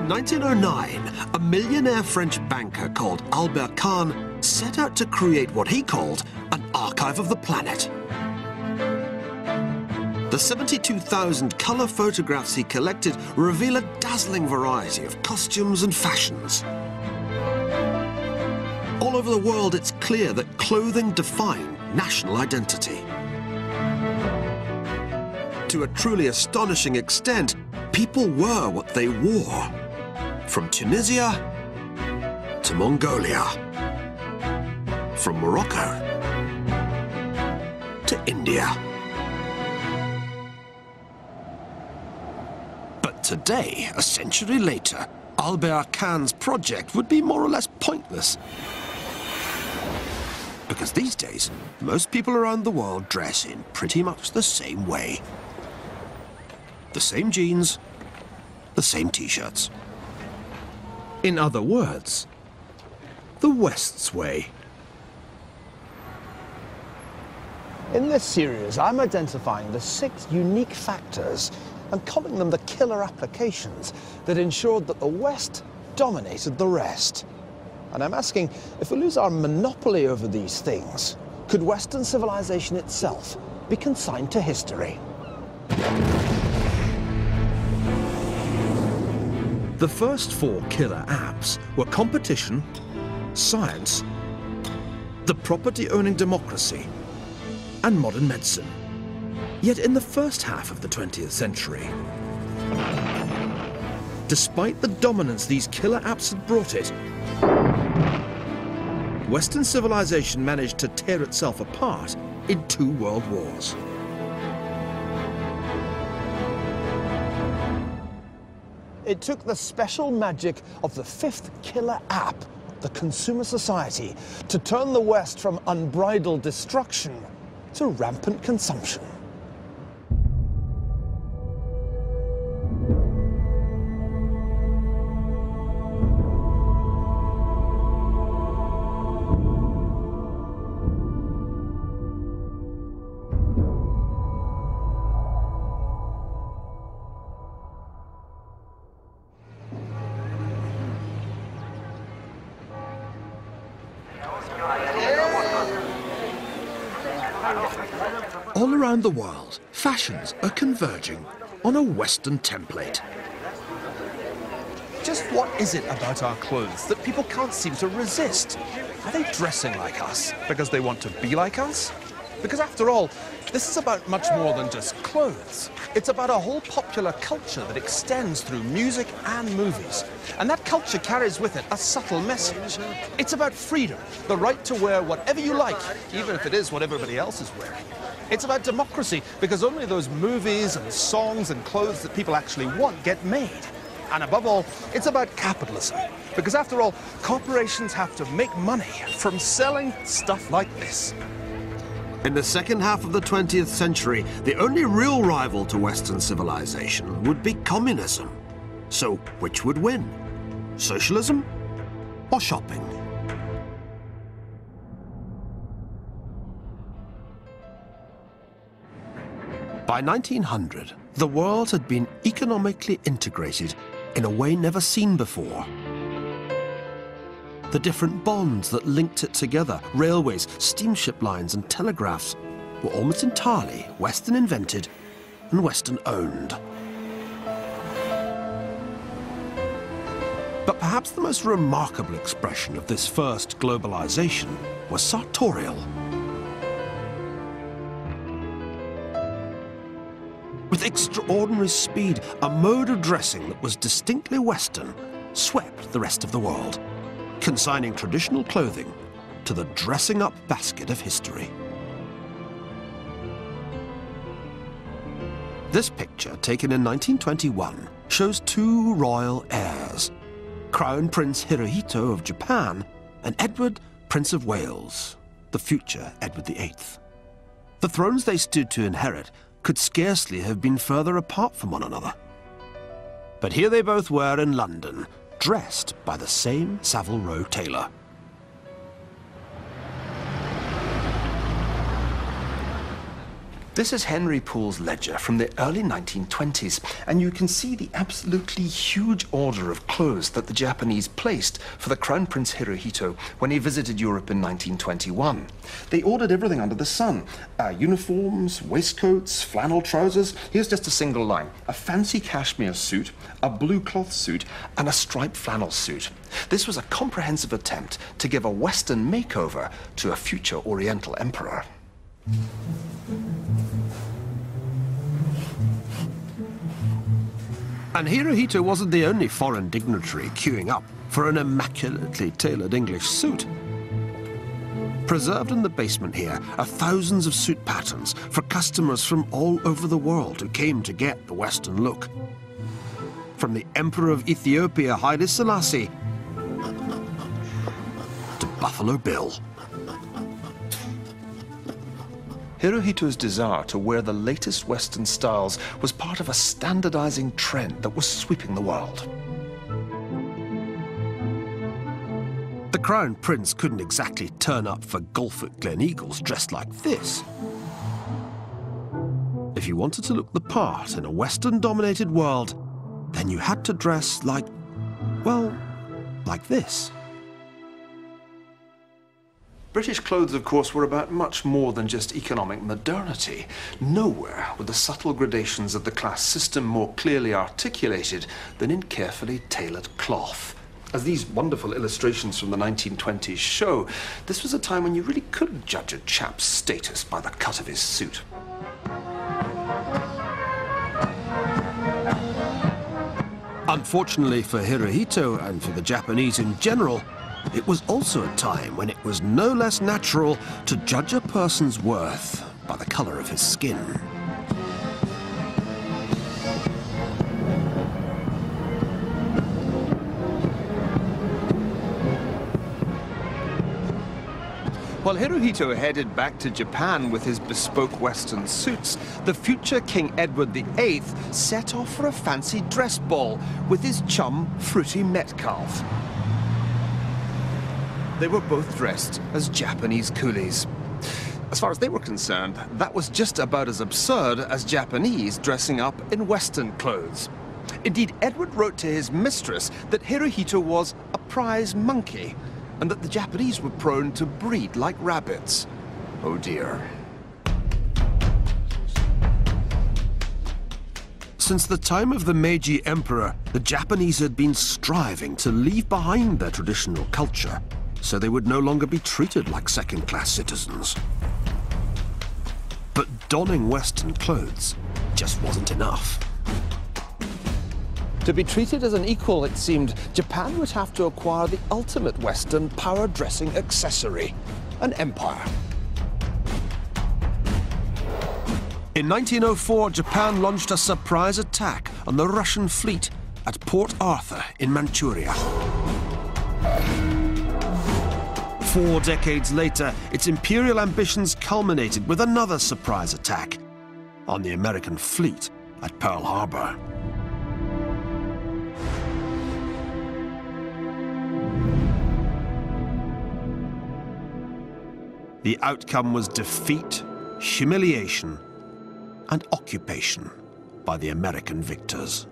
In 1909, a millionaire French banker called Albert Kahn set out to create what he called an archive of the planet. The 72,000 colour photographs he collected reveal a dazzling variety of costumes and fashions. All over the world, it's clear that clothing defined national identity. To a truly astonishing extent, people were what they wore. From Tunisia to Mongolia. From Morocco to India. But today, a century later, Albert Kahn's project would be more or less pointless. Because these days, most people around the world dress in pretty much the same way. The same jeans, the same t-shirts. In other words, the West's way. In this series, I'm identifying the 6 unique factors and calling them the killer applications that ensured that the West dominated the rest. And I'm asking, if we lose our monopoly over these things, could Western civilization itself be consigned to history? The first 4 killer apps were competition, science, the property-owning democracy, and modern medicine. Yet in the first half of the 20th century, despite the dominance these killer apps had brought it, Western civilization managed to tear itself apart in 2 world wars. It took the special magic of the 5th killer app, the consumer society, to turn the West from unbridled destruction to rampant consumption. All around the world, fashions are converging on a Western template. Just what is it about our clothes that people can't seem to resist? Are they dressing like us because they want to be like us? Because after all, this is about much more than just clothes. It's about a whole popular culture that extends through music and movies. And that culture carries with it a subtle message. It's about freedom, the right to wear whatever you like, even if it is what everybody else is wearing. It's about democracy, because only those movies and songs and clothes that people actually want get made. And above all, it's about capitalism, because after all, corporations have to make money from selling stuff like this. In the second half of the 20th century, the only real rival to Western civilization would be communism. So which would win? Socialism or shopping? By 1900, the world had been economically integrated in a way never seen before. The different bonds that linked it together, railways, steamship lines and telegraphs, were almost entirely Western invented and Western owned. But perhaps the most remarkable expression of this first globalization was sartorial. With extraordinary speed, a mode of dressing that was distinctly Western swept the rest of the world, consigning traditional clothing to the dressing-up basket of history. This picture, taken in 1921, shows 2 royal heirs, Crown Prince Hirohito of Japan and Edward, Prince of Wales, the future Edward VIII. The thrones they stood to inherit could scarcely have been further apart from one another. But here they both were in London, dressed by the same Savile Row tailor. This is Henry Poole's ledger from the early 1920s, and you can see the absolutely huge order of clothes that the Japanese placed for the Crown Prince Hirohito when he visited Europe in 1921. They ordered everything under the sun. Uniforms, waistcoats, flannel trousers. Here's just a single line. A fancy cashmere suit, a blue cloth suit, and a striped flannel suit. This was a comprehensive attempt to give a Western makeover to a future Oriental emperor. And Hirohito wasn't the only foreign dignitary queuing up for an immaculately tailored English suit. Preserved in the basement here are thousands of suit patterns for customers from all over the world who came to get the Western look. From the Emperor of Ethiopia, Haile Selassie, to Buffalo Bill. Hirohito's desire to wear the latest Western styles was part of a standardizing trend that was sweeping the world. The Crown Prince couldn't exactly turn up for golf at Gleneagles dressed like this. If you wanted to look the part in a Western-dominated world, then you had to dress like, well, like this. British clothes, of course, were about much more than just economic modernity. Nowhere were the subtle gradations of the class system more clearly articulated than in carefully tailored cloth. As these wonderful illustrations from the 1920s show, this was a time when you really couldn't judge a chap's status by the cut of his suit. Unfortunately for Hirohito and for the Japanese in general, it was also a time when it was no less natural to judge a person's worth by the color of his skin. While Hirohito headed back to Japan with his bespoke Western suits, the future King Edward VIII set off for a fancy dress ball with his chum, Fruity Metcalfe. They were both dressed as Japanese coolies. As far as they were concerned, that was just about as absurd as Japanese dressing up in Western clothes. Indeed, Edward wrote to his mistress that Hirohito was a prize monkey, and that the Japanese were prone to breed like rabbits. Oh dear. Since the time of the Meiji Emperor, the Japanese had been striving to leave behind their traditional culture, so they would no longer be treated like second-class citizens. But donning Western clothes just wasn't enough. To be treated as an equal, it seemed, Japan would have to acquire the ultimate Western power-dressing accessory, an empire. In 1904, Japan launched a surprise attack on the Russian fleet at Port Arthur in Manchuria. 4 decades later, its imperial ambitions culminated with another surprise attack on the American fleet at Pearl Harbor. The outcome was defeat, humiliation, and occupation by the American victors.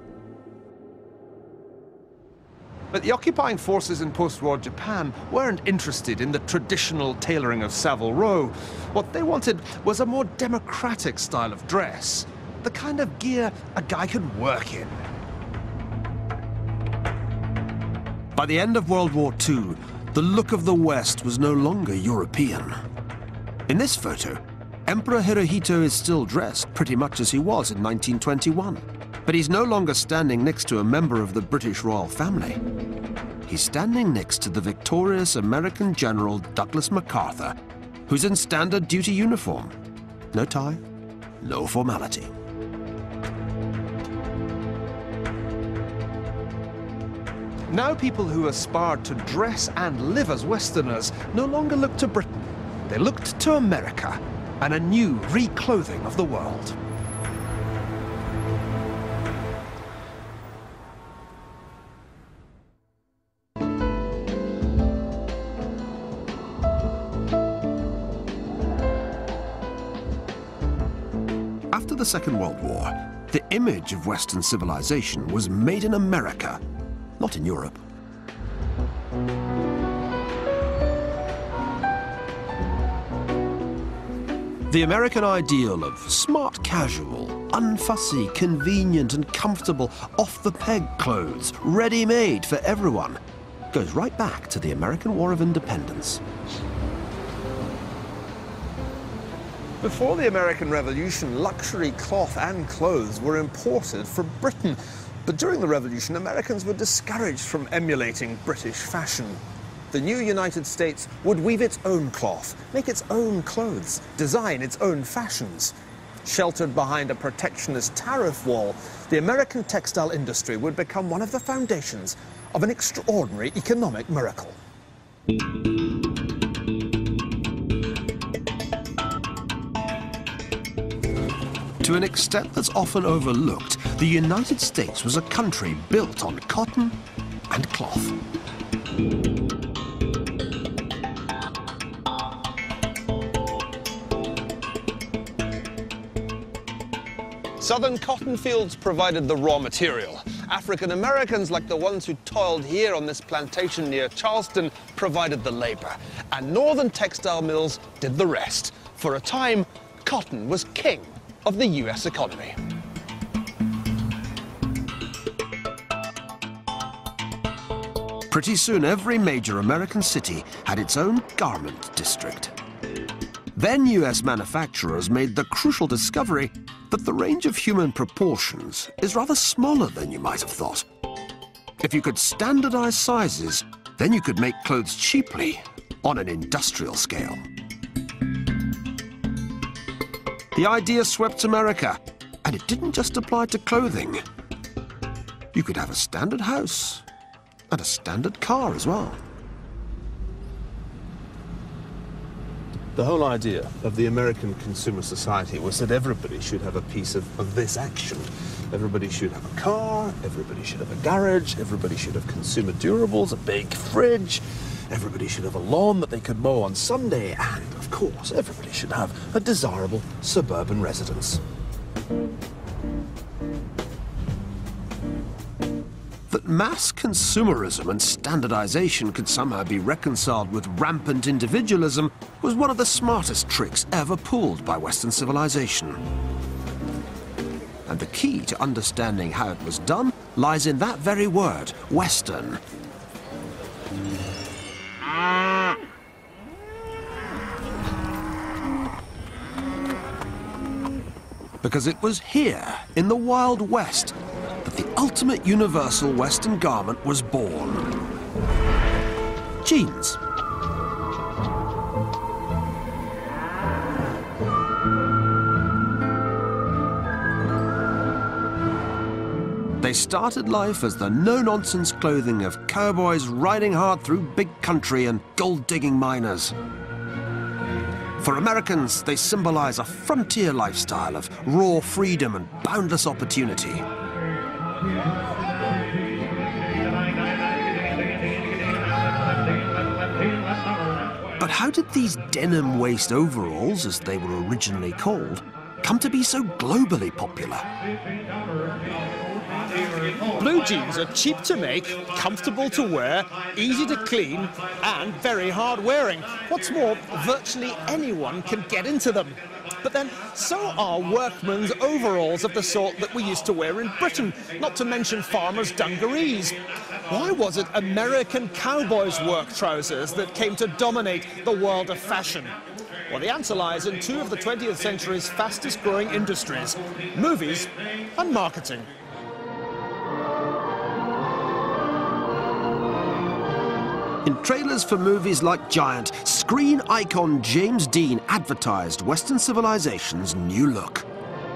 But the occupying forces in post-war Japan weren't interested in the traditional tailoring of Savile Row. What they wanted was a more democratic style of dress, the kind of gear a guy could work in. By the end of World War II, the look of the West was no longer European. In this photo, Emperor Hirohito is still dressed pretty much as he was in 1921. But he's no longer standing next to a member of the British royal family. He's standing next to the victorious American General Douglas MacArthur, who's in standard duty uniform. No tie, no formality. Now people who aspired to dress and live as Westerners no longer looked to Britain. They looked to America and a new reclothing of the world. the Second World War, the image of Western civilization was made in America, not in Europe. The American ideal of smart casual, unfussy, convenient and comfortable, off-the-peg clothes, ready-made for everyone, goes right back to the American War of Independence. Before the American Revolution, luxury cloth and clothes were imported from Britain. But during the Revolution, Americans were discouraged from emulating British fashion. The new United States would weave its own cloth, make its own clothes, design its own fashions. Sheltered behind a protectionist tariff wall, the American textile industry would become one of the foundations of an extraordinary economic miracle. To an extent that's often overlooked, the United States was a country built on cotton and cloth. Southern cotton fields provided the raw material. African Americans, like the ones who toiled here on this plantation near Charleston, provided the labor. And northern textile mills did the rest. For a time, cotton was king of the US economy. Pretty soon, every major American city had its own garment district. Then US manufacturers made the crucial discovery that the range of human proportions is rather smaller than you might have thought. If you could standardize sizes, then you could make clothes cheaply on an industrial scale. The idea swept America, and it didn't just apply to clothing. You could have a standard house and a standard car as well. The whole idea of the American consumer society was that everybody should have a piece of this action. Everybody should have a car, everybody should have a garage, everybody should have consumer durables, a big fridge, everybody should have a lawn that they could mow on Sunday, and, of course, everybody should have a desirable suburban residence. That mass consumerism and standardization could somehow be reconciled with rampant individualism was one of the smartest tricks ever pulled by Western civilization. And the key to understanding how it was done lies in that very word, Western. Because it was here, in the Wild West, that the ultimate universal Western garment was born. Jeans. They started life as the no-nonsense clothing of cowboys riding hard through big country and gold-digging miners. For Americans, they symbolize a frontier lifestyle of raw freedom and boundless opportunity. But how did these denim waist overalls, as they were originally called, come to be so globally popular? Blue jeans are cheap to make, comfortable to wear, easy to clean, and very hard wearing. What's more, virtually anyone can get into them. But then, so are workmen's overalls of the sort that we used to wear in Britain, not to mention farmers' dungarees. Why was it American cowboys' work trousers that came to dominate the world of fashion? Well, the answer lies in two of the 20th century's fastest-growing industries, movies and marketing. In trailers for movies like Giant, screen icon James Dean advertised Western civilization's new look.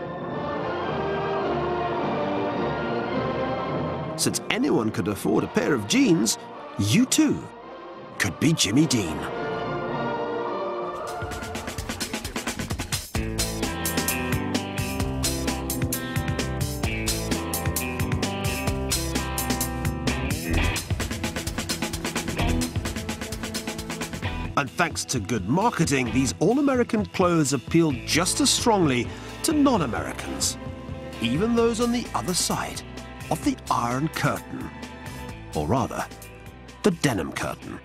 Since anyone could afford a pair of jeans, you too could be Jimmy Dean. And thanks to good marketing, these all-American clothes appealed just as strongly to non-Americans, even those on the other side of the Iron Curtain, or rather, the denim curtain.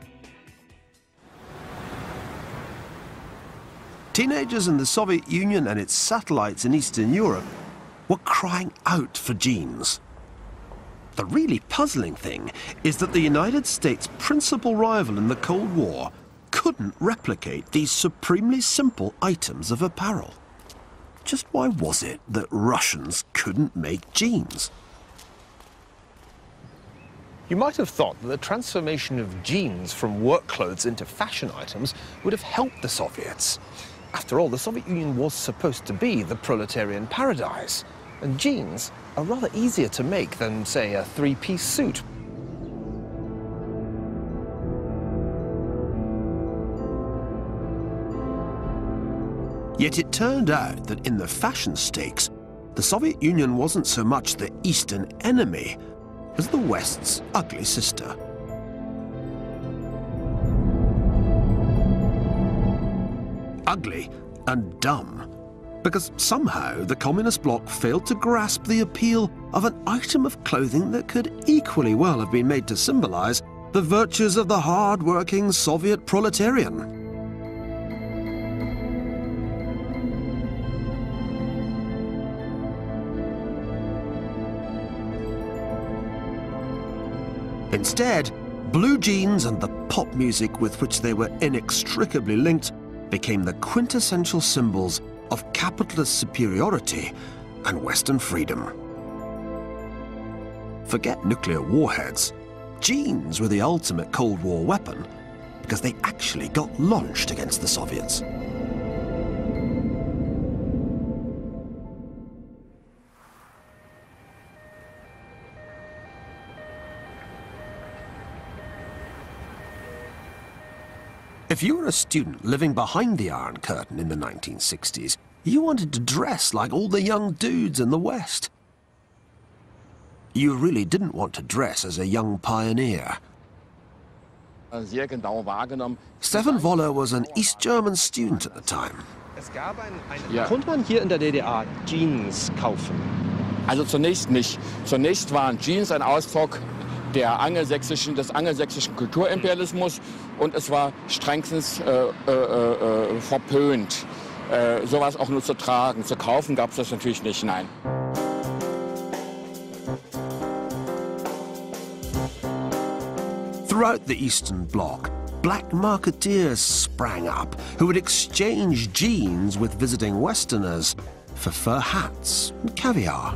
Teenagers in the Soviet Union and its satellites in Eastern Europe were crying out for jeans. The really puzzling thing is that the United States' principal rival in the Cold War couldn't replicate these supremely simple items of apparel. Just why was it that Russians couldn't make jeans? You might have thought that the transformation of jeans from work clothes into fashion items would have helped the Soviets. After all, the Soviet Union was supposed to be the proletarian paradise, and jeans are rather easier to make than, say, a three-piece suit. Yet it turned out that in the fashion stakes, the Soviet Union wasn't so much the Eastern enemy as the West's ugly sister. Ugly and dumb, because somehow the Communist bloc failed to grasp the appeal of an item of clothing that could equally well have been made to symbolize the virtues of the hard-working Soviet proletarian. Instead, blue jeans and the pop music with which they were inextricably linked became the quintessential symbols of capitalist superiority and Western freedom. Forget nuclear warheads. Jeans were the ultimate Cold War weapon because they actually got launched against the Soviets. If you were a student living behind the Iron Curtain in the 1960s, you wanted to dress like all the young dudes in the West. You really didn't want to dress as a young pioneer. Stefan Woller was an East German student at the time. Konnte man hier in der DDR Jeans kaufen? Also zunächst nicht. Zunächst waren Jeans ein Ausdruck des angelsächsischen Kulturimperialismus und es war strengstens verpönt, sowas auch nur zu tragen. Zu kaufen gab es das natürlich nicht, nein. Throughout the Eastern Bloc, black marketeers sprang up who would exchange jeans with visiting Westerners for fur hats and caviar.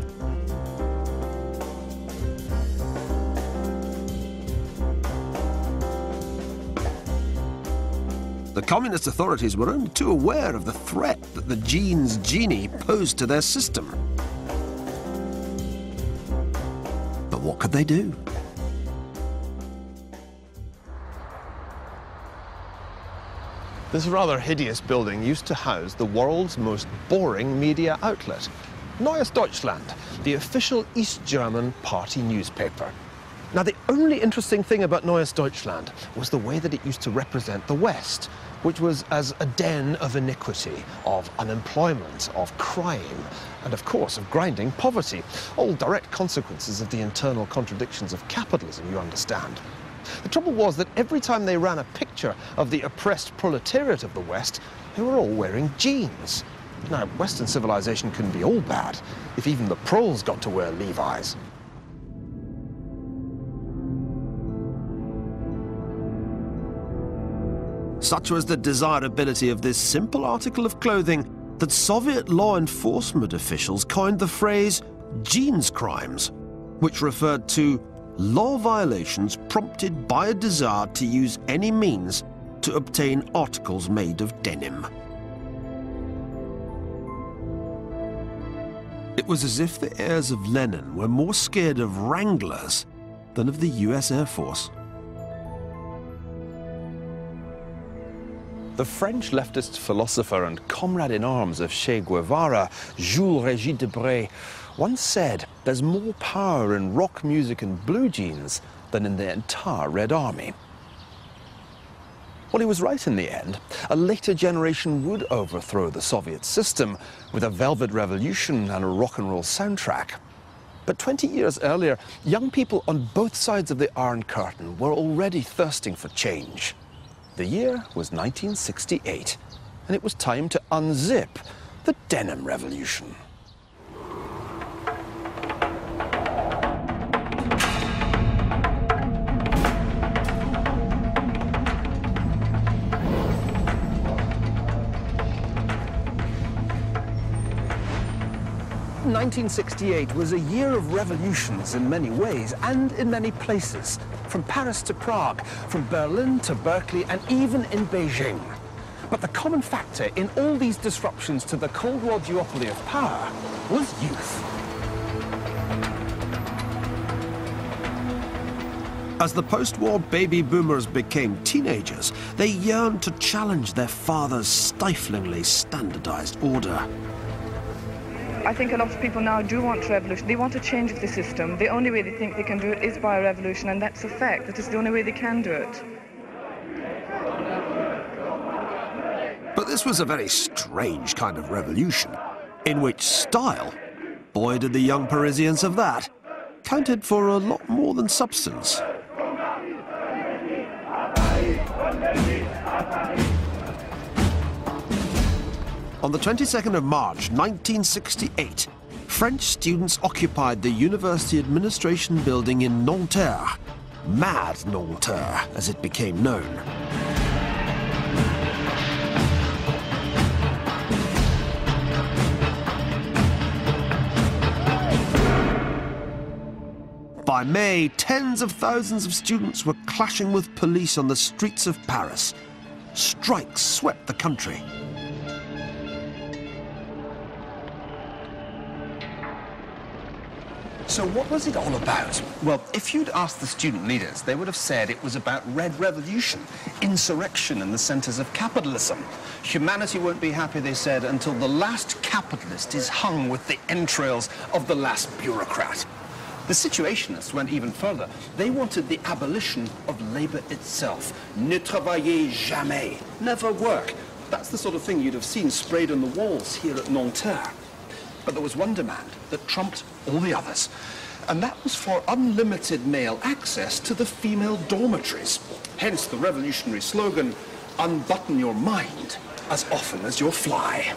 The communist authorities were only too aware of the threat that the jeans genie posed to their system. But what could they do? This rather hideous building used to house the world's most boring media outlet, Neues Deutschland, the official East German party newspaper. Now, the only interesting thing about Neues Deutschland was the way that it used to represent the West, which was as a den of iniquity, of unemployment, of crime, and of course of grinding poverty, all direct consequences of the internal contradictions of capitalism, you understand. The trouble was that every time they ran a picture of the oppressed proletariat of the West, they were all wearing jeans. Now, Western civilization couldn't be all bad if even the proles got to wear Levi's. Such was the desirability of this simple article of clothing that Soviet law enforcement officials coined the phrase jeans crimes, which referred to law violations prompted by a desire to use any means to obtain articles made of denim. It was as if the heirs of Lenin were more scared of Wranglers than of the US Air Force. The French leftist philosopher and comrade-in-arms of Che Guevara, Jules Régis Debray, once said there's more power in rock music and blue jeans than in the entire Red Army. Well, he was right in the end. A later generation would overthrow the Soviet system with a velvet revolution and a rock and roll soundtrack. But 20 years earlier, young people on both sides of the Iron Curtain were already thirsting for change. The year was 1968, and it was time to unzip the denim revolution. In 1968 was a year of revolutions in many ways and in many places, from Paris to Prague, from Berlin to Berkeley, and even in Beijing. But the common factor in all these disruptions to the Cold War duopoly of power was youth. As the post-war baby boomers became teenagers, they yearned to challenge their father's stiflingly standardized order. I think a lot of people now do want revolution. They want a change of the system. The only way they think they can do it is by a revolution, and that's a fact. That is the only way they can do it. But this was a very strange kind of revolution, in which style, boy did the young Parisians of that, counted for a lot more than substance. On the 22nd of March 1968, French students occupied the University Administration building in Nanterre, Mad Nanterre as it became known. By May, tens of thousands of students were clashing with police on the streets of Paris. Strikes swept the country. So what was it all about? Well, if you'd asked the student leaders, they would have said it was about red revolution, insurrection in the centers of capitalism. Humanity won't be happy, they said, until the last capitalist is hung with the entrails of the last bureaucrat. The Situationists went even further. They wanted the abolition of labor itself. Ne travaillez jamais. Never work. That's the sort of thing you'd have seen sprayed on the walls here at Nanterre. But there was one demand that trumped all the others, and that was for unlimited male access to the female dormitories. Hence the revolutionary slogan, unbutton your mind as often as your fly.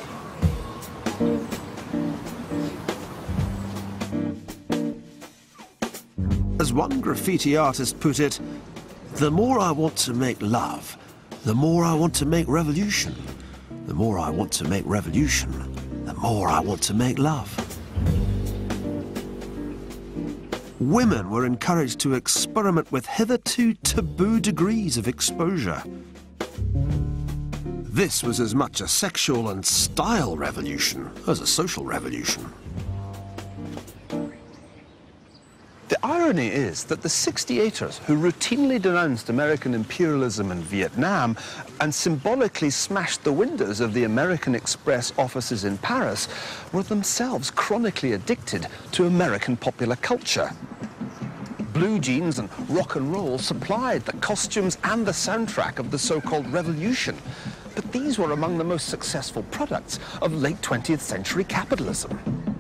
As one graffiti artist put it, the more I want to make love, the more I want to make revolution. The more I want to make revolution, the more I want to make love. Women were encouraged to experiment with hitherto taboo degrees of exposure. This was as much a sexual and style revolution as a social revolution. The irony is that the 68ers, who routinely denounced American imperialism in Vietnam and symbolically smashed the windows of the American Express offices in Paris, were themselves chronically addicted to American popular culture. Blue jeans and rock and roll supplied the costumes and the soundtrack of the so-called revolution. But these were among the most successful products of late 20th century capitalism.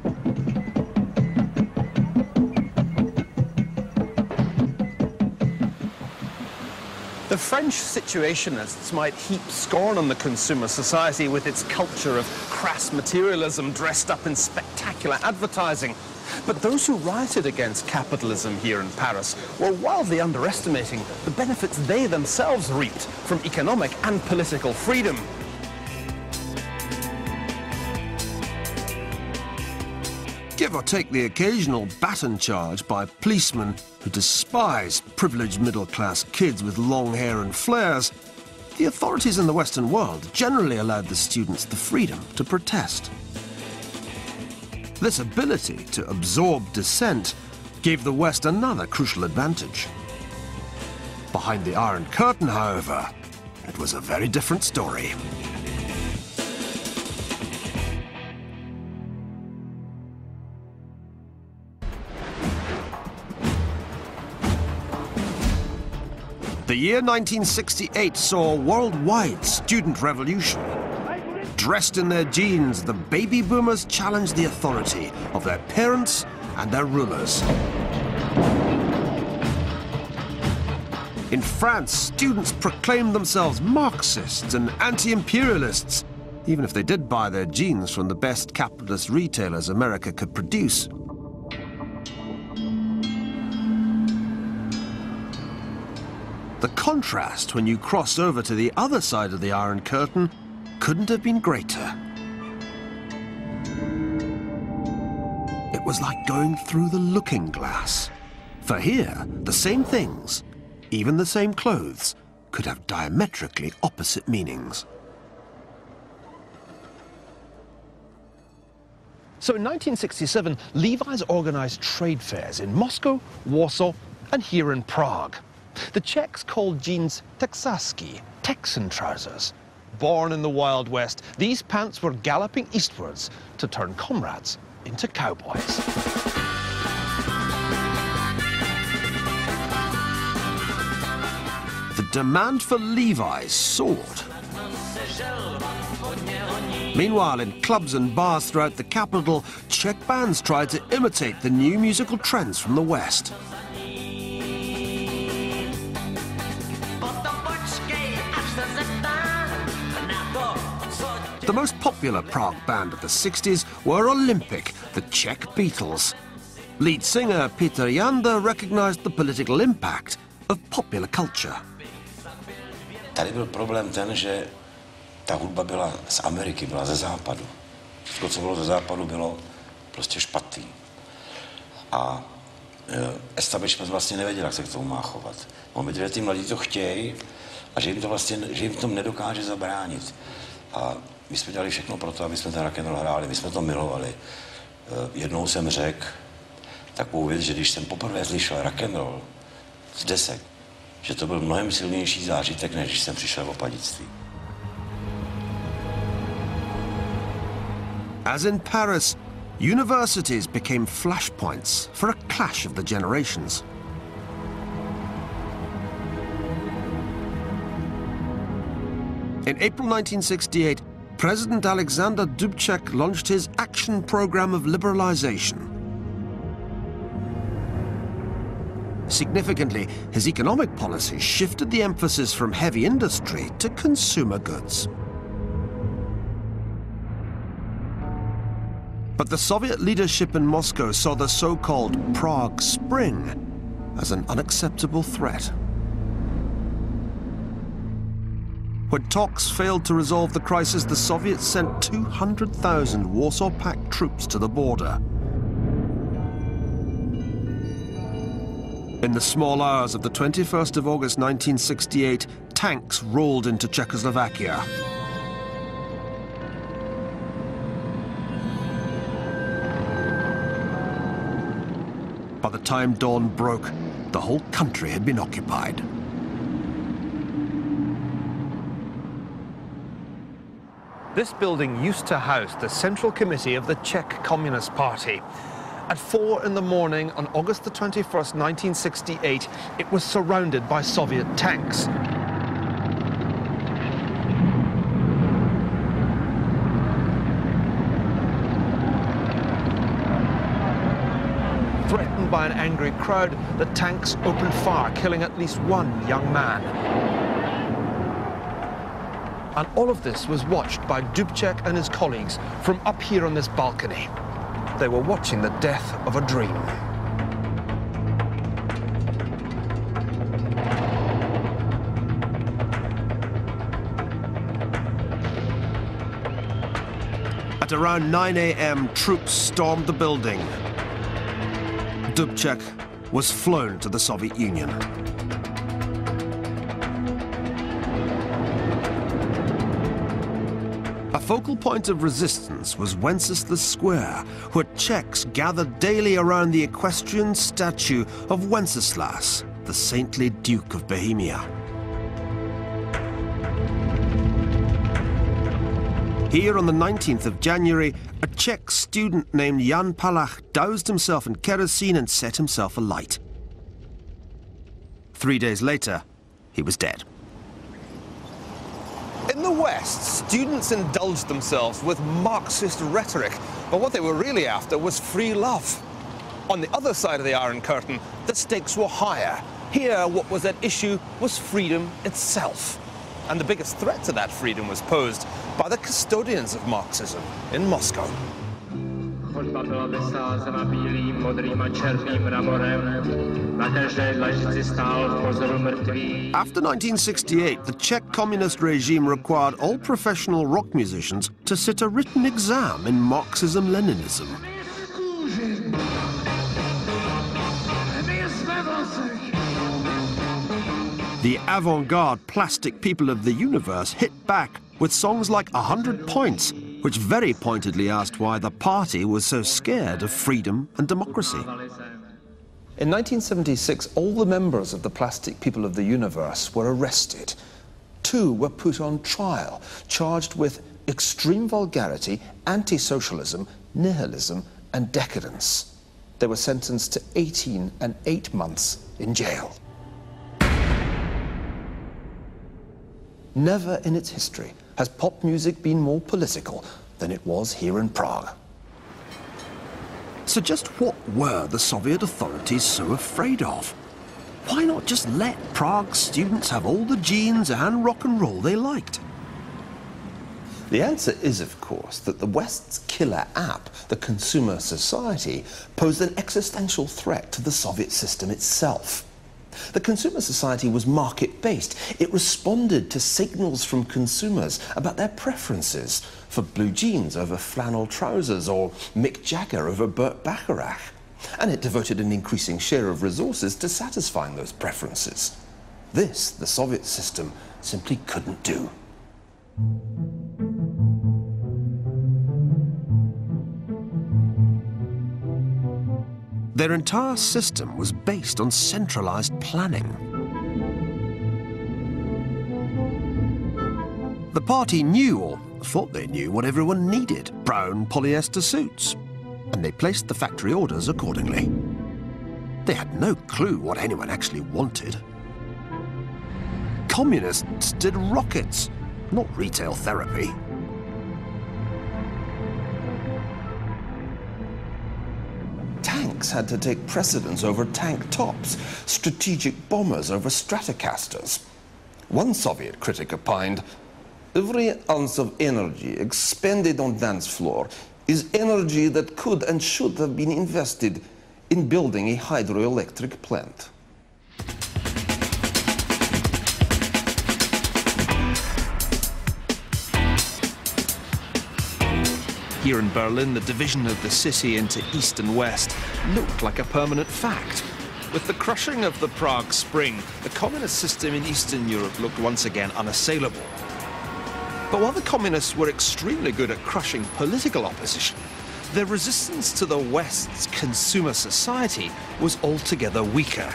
The French Situationists might heap scorn on the consumer society with its culture of crass materialism dressed up in spectacular advertising. But those who rioted against capitalism here in Paris were wildly underestimating the benefits they themselves reaped from economic and political freedom. Give or take the occasional baton charge by policemen who despised privileged middle-class kids with long hair and flares, the authorities in the Western world generally allowed the students the freedom to protest. This ability to absorb dissent gave the West another crucial advantage. Behind the Iron Curtain, however, it was a very different story. The The year 1968 saw a worldwide student revolution. Dressed in their jeans, the baby boomers challenged the authority of their parents and their rulers. In France, students proclaimed themselves Marxists and anti-imperialists, even if they did buy their jeans from the best capitalist retailers America could produce. The contrast when you crossed over to the other side of the Iron Curtain couldn't have been greater. It was like going through the looking glass. For here, the same things, even the same clothes, could have diametrically opposite meanings. So in 1967, Levi's organized trade fairs in Moscow, Warsaw, and here in Prague. The Czechs called jeans Texaski, Texan trousers. Born in the Wild West, these pants were galloping eastwards to turn comrades into cowboys. The demand for Levi's soared. Meanwhile, in clubs and bars throughout the capital, Czech bands tried to imitate the new musical trends from the West. The most popular Prague band of the 60s were Olympic, the Czech Beatles. Lead singer Peter Janda recognized the political impact of popular culture. Tady byl problém ten, že ta hudba byla z Ameriky, byla ze západu. To, co bylo ze západu, bylo prostě špatný. A establishment vlastně nevěděl, jak se k tomu má chovat. On viděl, že ty mladí to chtějí a že jim to vlastně, že jim tom nedokáže zabránit. A my jsme dělali všechno pro to, aby jsme ten rock'n'roll hráli, my jsme to milovali. Jednou jsem řekl takovou věc, že když jsem poprvé slyšel rock'n'roll z desek, že to byl mnohem silnější zážitek, než když jsem přišel v opadnictví. As in Paris, universities became flashpoints for a clash of the generations. In April 1968, President Alexander Dubček launched his action program of liberalization. Significantly, his economic policy shifted the emphasis from heavy industry to consumer goods. But the Soviet leadership in Moscow saw the so-called Prague Spring as an unacceptable threat. When talks failed to resolve the crisis, the Soviets sent 200,000 Warsaw Pact troops to the border. In the small hours of the 21st of August 1968, tanks rolled into Czechoslovakia. By the time dawn broke, the whole country had been occupied. This building used to house the Central Committee of the Czech Communist Party. At 4 in the morning on August the 21st, 1968, it was surrounded by Soviet tanks. Threatened by an angry crowd, the tanks opened fire, killing at least one young man. And all of this was watched by Dubček and his colleagues from up here on this balcony. They were watching the death of a dream. At around 9 a.m., troops stormed the building. Dubček was flown to the Soviet Union. A focal point of resistance was Wenceslas Square, where Czechs gathered daily around the equestrian statue of Wenceslas, the saintly Duke of Bohemia. Here on the 19th of January, a Czech student named Jan Palach doused himself in kerosene and set himself alight. 3 days later, he was dead. In the West, students indulged themselves with Marxist rhetoric, but what they were really after was free love. On the other side of the Iron Curtain, the stakes were higher. Here, what was at issue was freedom itself. And the biggest threat to that freedom was posed by the custodians of Marxism in Moscow. After 1968, the Czech communist regime required all professional rock musicians to sit a written exam in Marxism-Leninism. The avant-garde plastic people of the universe hit back with songs like 100 Points, which very pointedly asked why the party was so scared of freedom and democracy. In 1976, all the members of the Plastic People of the Universe were arrested. 2 were put on trial, charged with extreme vulgarity, anti-socialism, nihilism, and decadence. They were sentenced to 18 and 8 months in jail. Never in its history has pop music been more political than it was here in Prague. So just what were the Soviet authorities so afraid of? Why not just let Prague's students have all the jeans and rock and roll they liked? The answer is, of course, that the West's killer app, the consumer society, posed an existential threat to the Soviet system itself. The consumer society was market-based. It responded to signals from consumers about their preferences for blue jeans over flannel trousers or Mick Jagger over Burt Bacharach. And it devoted an increasing share of resources to satisfying those preferences. This, the Soviet system simply couldn't do. Their entire system was based on centralized planning. The party knew, or thought they knew, what everyone needed: brown polyester suits. And they placed the factory orders accordingly. They had no clue what anyone actually wanted. Communists did rockets, not retail therapy. Tanks had to take precedence over tank tops, strategic bombers over Stratocasters. One Soviet critic opined, "Every ounce of energy expended on dance floor is energy that could and should have been invested in building a hydroelectric plant." Here in Berlin, the division of the city into east and west looked like a permanent fact. With the crushing of the Prague Spring, the communist system in Eastern Europe looked once again unassailable. But while the communists were extremely good at crushing political opposition, their resistance to the West's consumer society was altogether weaker.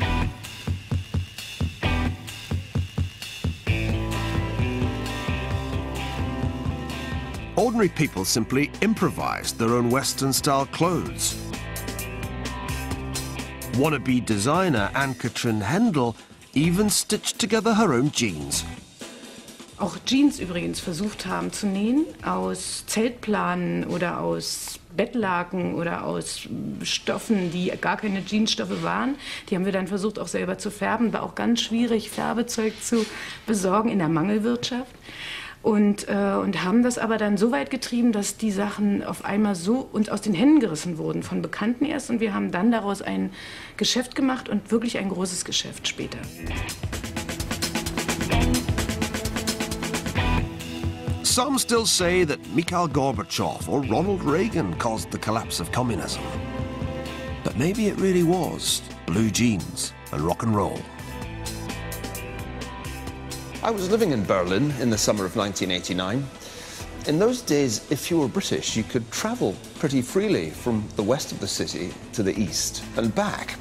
Ordinary people simply improvised their own Western-style clothes. Wannabe designer Ann-Katrin Händel even stitched together her own jeans. Auch Jeans übrigens versucht haben zu nähen aus Zeltplanen oder aus Bettlaken oder aus Stoffen, die gar keine Jeansstoffe waren. Die haben wir dann versucht auch selber zu färben. War auch ganz schwierig, Färbezeug zu besorgen in der Mangelwirtschaft. Und haben das aber dann so weit getrieben, dass die Sachen auf einmal so uns aus den Händen gerissen wurden, von Bekannten erst. Und wir haben dann daraus ein Geschäft gemacht und wirklich ein großes Geschäft später. Some still say that Mikhail Gorbachev or Ronald Reagan caused the collapse of communism. But maybe it really was blue jeans and rock and roll. I was living in Berlin in the summer of 1989. In those days, if you were British, you could travel pretty freely from the west of the city to the east and back.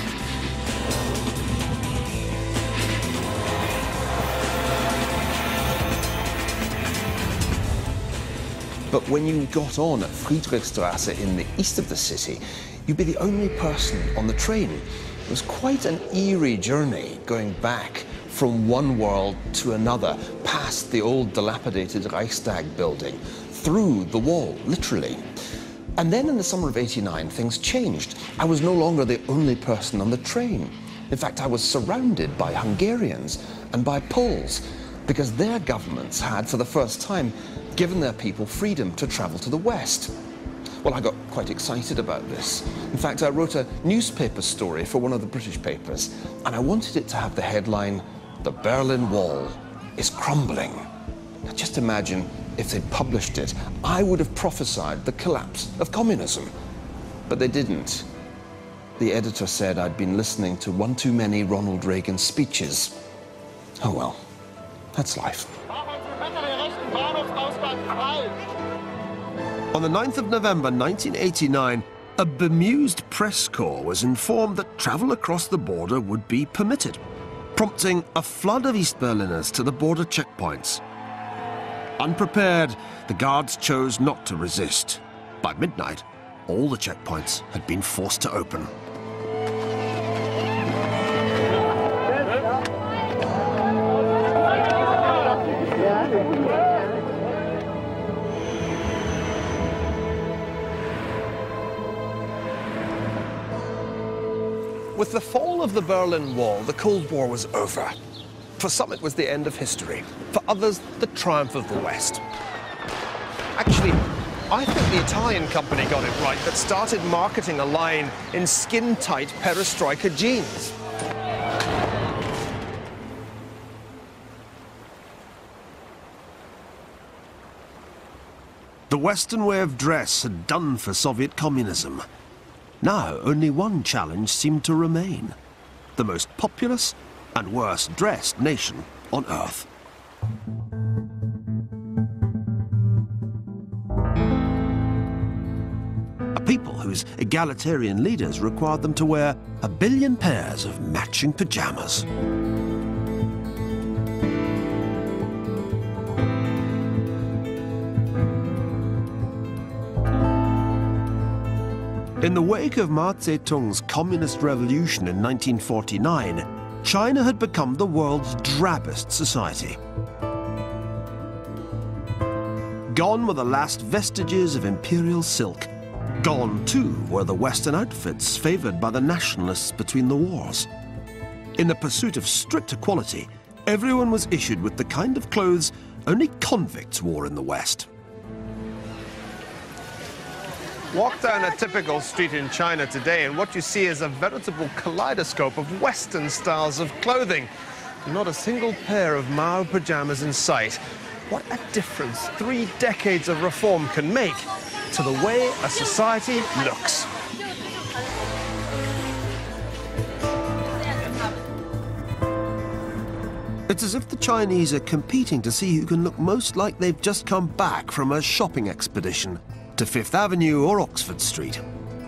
But when you got on at Friedrichstrasse in the east of the city, you'd be the only person on the train. It was quite an eerie journey going back from one world to another, past the old dilapidated Reichstag building, through the wall, literally. And then in the summer of '89, things changed. I was no longer the only person on the train. In fact, I was surrounded by Hungarians and by Poles, because their governments had, for the first time, given their people freedom to travel to the West. Well, I got quite excited about this. In fact, I wrote a newspaper story for one of the British papers, and I wanted it to have the headline, "The Berlin Wall is Crumbling." Now, just imagine if they'd published it. I would have prophesied the collapse of communism. But they didn't. The editor said I'd been listening to one too many Ronald Reagan speeches. Oh well, that's life. On the 9th of November 1989, a bemused press corps was informed that travel across the border would be permitted, prompting a flood of East Berliners to the border checkpoints. Unprepared, the guards chose not to resist. By midnight, all the checkpoints had been forced to open. With the fall of the Berlin Wall, the Cold War was over. For some, it was the end of history. For others, the triumph of the West. Actually, I think the Italian company got it right that started marketing a line in skin-tight perestroika jeans. The Western way of dress had done for Soviet communism. Now, only one challenge seemed to remain: the most populous and worst-dressed nation on Earth. A people whose egalitarian leaders required them to wear 1 billion pairs of matching pajamas. In the wake of Mao Zedong's communist revolution in 1949, China had become the world's drabbest society. Gone were the last vestiges of imperial silk. Gone, too, were the Western outfits favoured by the nationalists between the wars. In the pursuit of strict equality, everyone was issued with the kind of clothes only convicts wore in the West. Walk down a typical street in China today and what you see is a veritable kaleidoscope of Western styles of clothing. Not a single pair of Mao pajamas in sight. What a difference 3 decades of reform can make to the way a society looks. It's as if the Chinese are competing to see who can look most like they've just come back from a shopping expedition to Fifth Avenue or Oxford Street.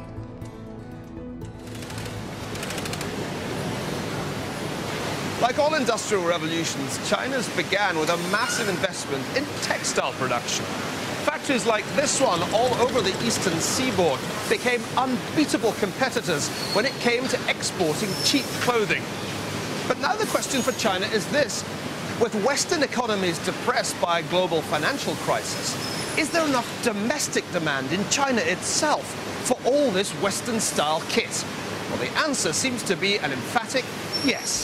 Like all industrial revolutions, China's began with a massive investment in textile production. Factories like this one all over the eastern seaboard became unbeatable competitors when it came to exporting cheap clothing. But now the question for China is this: with Western economies depressed by a global financial crisis, is there enough domestic demand in China itself for all this Western-style kit? Well, the answer seems to be an emphatic yes.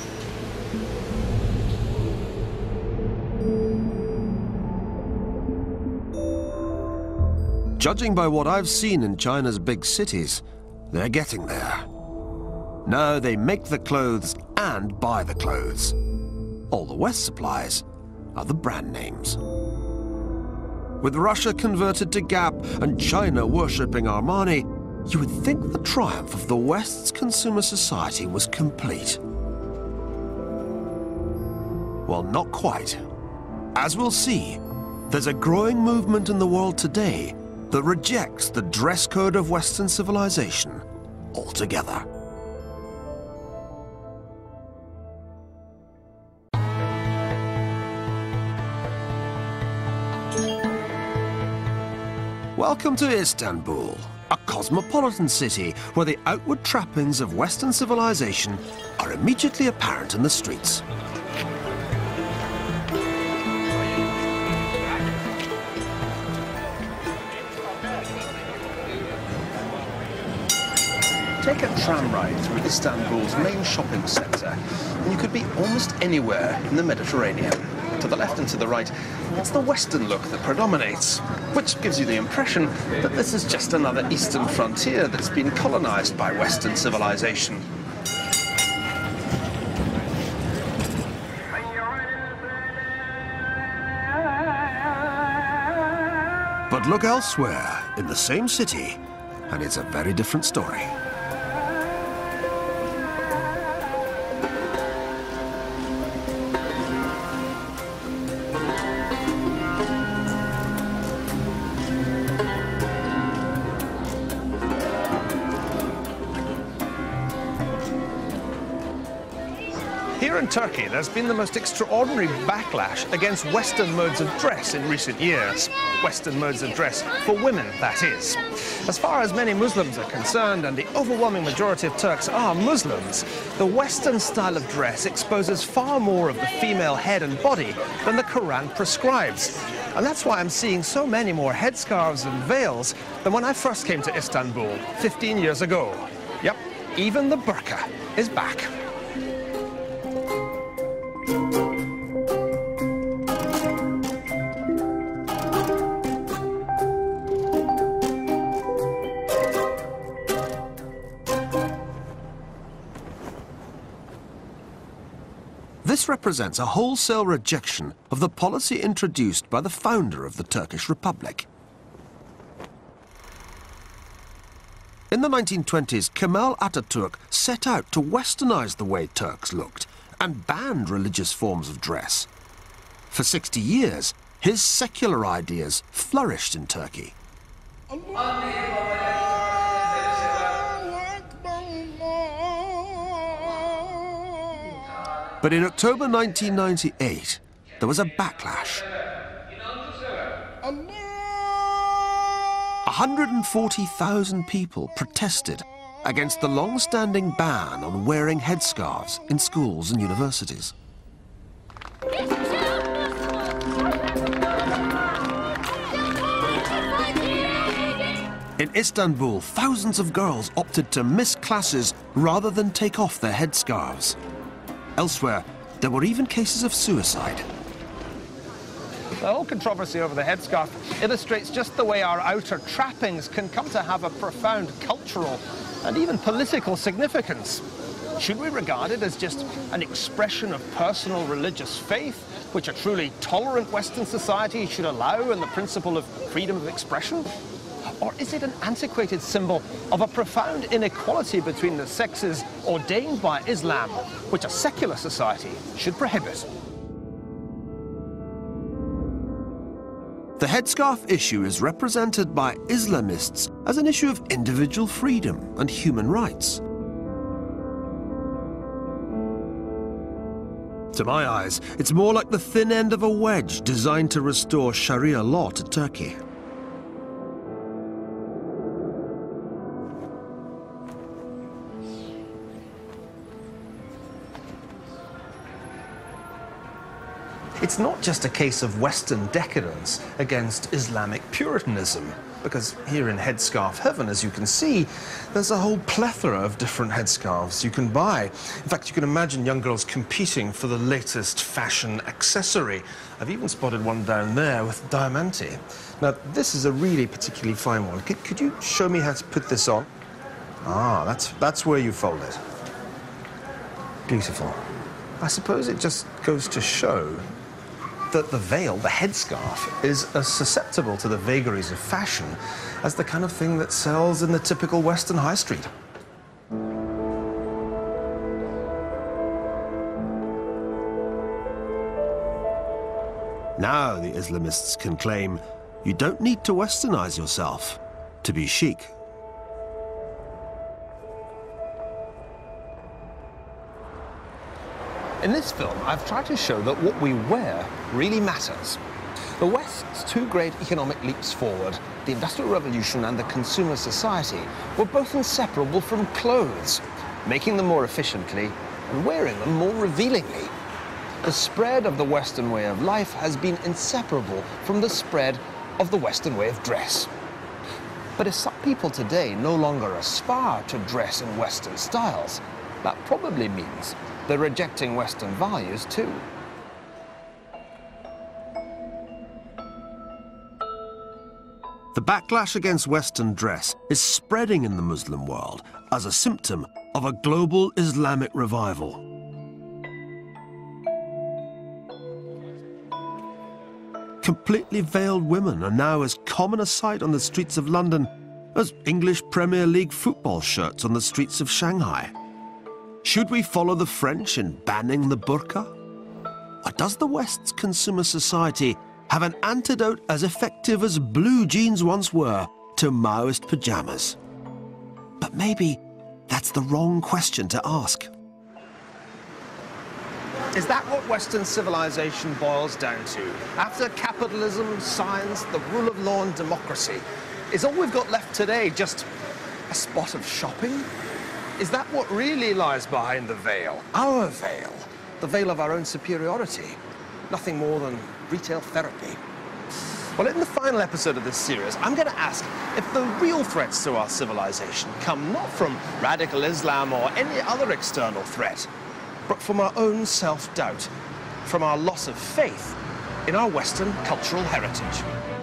Judging by what I've seen in China's big cities, they're getting there. Now they make the clothes and buy the clothes. All the West supplies are the brand names. With Russia converted to Gap and China worshipping Armani, you would think the triumph of the West's consumer society was complete. Well, not quite. As we'll see, there's a growing movement in the world today that rejects the dress code of Western civilization altogether. Welcome to Istanbul, a cosmopolitan city where the outward trappings of Western civilization are immediately apparent in the streets. Take a tram ride through Istanbul's main shopping centre, and you could be almost anywhere in the Mediterranean. To the left and to the right, it's the Western look that predominates, which gives you the impression that this is just another eastern frontier that's been colonised by Western civilization. But look elsewhere in the same city, and it's a very different story. Here in Turkey, there's been the most extraordinary backlash against Western modes of dress in recent years. Western modes of dress for women, that is. As far as many Muslims are concerned, and the overwhelming majority of Turks are Muslims, the Western style of dress exposes far more of the female head and body than the Quran prescribes. And that's why I'm seeing so many more headscarves and veils than when I first came to Istanbul 15 years ago. Yep, even the burqa is back. This represents a wholesale rejection of the policy introduced by the founder of the Turkish Republic. In the 1920s, Kemal Atatürk set out to westernize the way Turks looked and banned religious forms of dress. For 60 years, his secular ideas flourished in Turkey. But in October 1998, there was a backlash. 140,000 people protested against the long-standing ban on wearing headscarves in schools and universities. In Istanbul, thousands of girls opted to miss classes rather than take off their headscarves. Elsewhere, there were even cases of suicide. The whole controversy over the headscarf illustrates just the way our outer trappings can come to have a profound cultural and even political significance. Should we regard it as just an expression of personal religious faith, which a truly tolerant Western society should allow in the principle of freedom of expression? Or is it an antiquated symbol of a profound inequality between the sexes ordained by Islam, which a secular society should prohibit? The headscarf issue is represented by Islamists as an issue of individual freedom and human rights. To my eyes, it's more like the thin end of a wedge designed to restore Sharia law to Turkey. It's not just a case of Western decadence against Islamic Puritanism, because here in Headscarf Heaven, as you can see, there's a whole plethora of different headscarves you can buy. In fact, you can imagine young girls competing for the latest fashion accessory. I've even spotted one down there with diamante. Now, this is a really particularly fine one. Could you show me how to put this on? Ah, that's where you fold it. Beautiful. I suppose it just goes to show that the veil, the headscarf, is as susceptible to the vagaries of fashion as the kind of thing that sells in the typical Western high street. Now the Islamists can claim you don't need to westernize yourself to be chic. In this film, I've tried to show that what we wear really matters. The West's two great economic leaps forward, the Industrial Revolution and the consumer society, were both inseparable from clothes, making them more efficiently and wearing them more revealingly. The spread of the Western way of life has been inseparable from the spread of the Western way of dress. But if some people today no longer aspire to dress in Western styles, that probably means they're rejecting Western values too. The backlash against Western dress is spreading in the Muslim world as a symptom of a global Islamic revival. Completely veiled women are now as common a sight on the streets of London as English Premier League football shirts on the streets of Shanghai. Should we follow the French in banning the burqa? Or does the West's consumer society have an antidote as effective as blue jeans once were to Maoist pajamas? But maybe that's the wrong question to ask. Is that what Western civilization boils down to? After capitalism, science, the rule of law and democracy, is all we've got left today just a spot of shopping? Is that what really lies behind the veil? Our veil? The veil of our own superiority? Nothing more than retail therapy. Well, in the final episode of this series, I'm going to ask if the real threats to our civilization come not from radical Islam or any other external threat, but from our own self-doubt, from our loss of faith in our Western cultural heritage.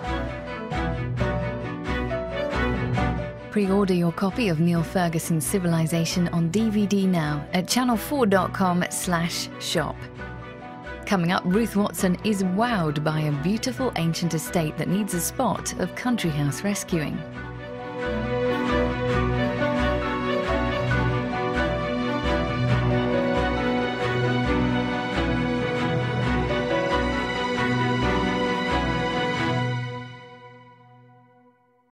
Pre-order your copy of Niall Ferguson's Civilization on DVD now at channel4.com/shop. Coming up, Ruth Watson is wowed by a beautiful ancient estate that needs a spot of country house rescuing.